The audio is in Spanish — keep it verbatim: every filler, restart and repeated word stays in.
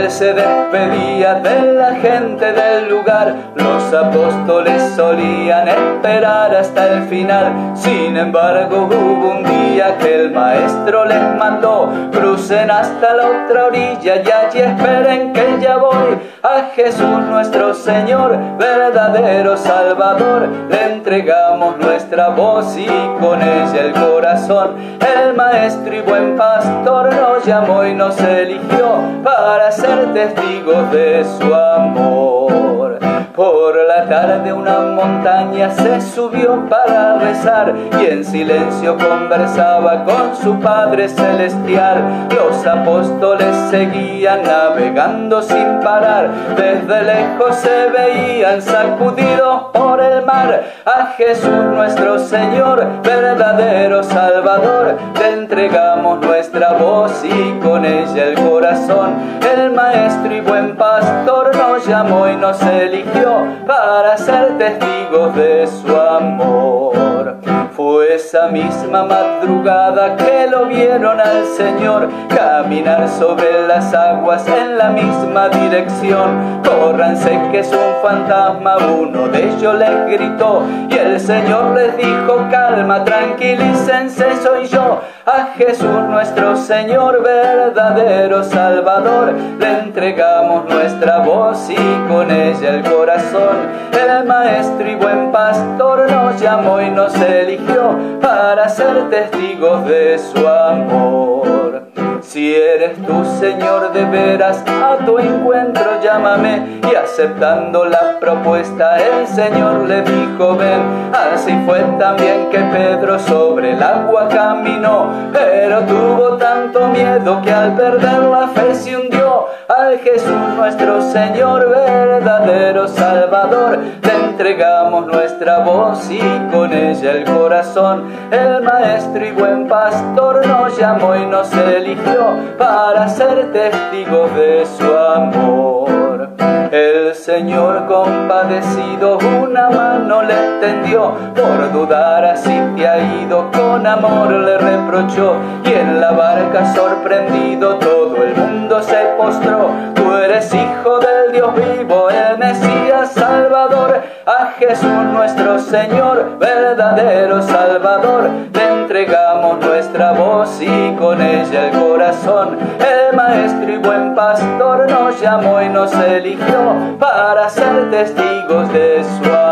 él se despedía de la gente del lugar. Los apóstoles solían esperar hasta el final. Sin embargo, hubo un día que el maestro les mandó: crucen hasta la otra orilla y allí esperen que ya voy. A Jesús nuestro Señor, verdadero Salvador, le entregamos nuestra voz y con ella el corazón. El maestro y buen pastor nos llamó y nos eligió para ser testigos de su amor. Por la tarde una montaña se subió para rezar y en silencio conversaba con su Padre Celestial. Los apóstoles seguían navegando sin parar, desde lejos se veían sacudidos por el mar. A Jesús nuestro Señor, verdadero Salvador, le entregamos nuestra voz y con ella el corazón. El maestro y buen pastor nos llamó y nos eligió para ser testigos de su amor. Fue esa misma madrugada que lo vieron al Señor caminar sobre las aguas en la misma dirección. Córranse que es un fantasma, uno de ellos les gritó, y el Señor les dijo: calma, tranquilícense, soy yo. A Jesús nuestro Señor, verdadero Salvador, le entregamos nuestra voz y con ella el corazón. El maestro y buen pastor nos llamó y nos eligió para ser testigos de su amor. Si eres tú, Señor, de veras, a tu encuentro llámame. Y aceptando la propuesta, el Señor le dijo: ven. Así fue también que Pedro sobre el agua caminó, pero tuvo tanto miedo que al perder la fe se hundió. Al Jesús nuestro Señor, verdadero Salvador, le entregamos nuestra voz y con ella el corazón. El maestro y buen pastor nos llamó y nos eligió para ser testigos de su amor. El Señor compadecido una mano le extendió, por dudar así te ha ido, con amor le reprochó. Y en la barca sorprendido todo el mundo se postró. Tú eres hijo del Dios vivo, el Mesías Salvador. A Jesús nuestro Señor, verdadero Salvador, le entregamos nuestra voz y con ella el corazón. El maestro y buen pastor nos llamó y nos eligió para ser testigos de su amor.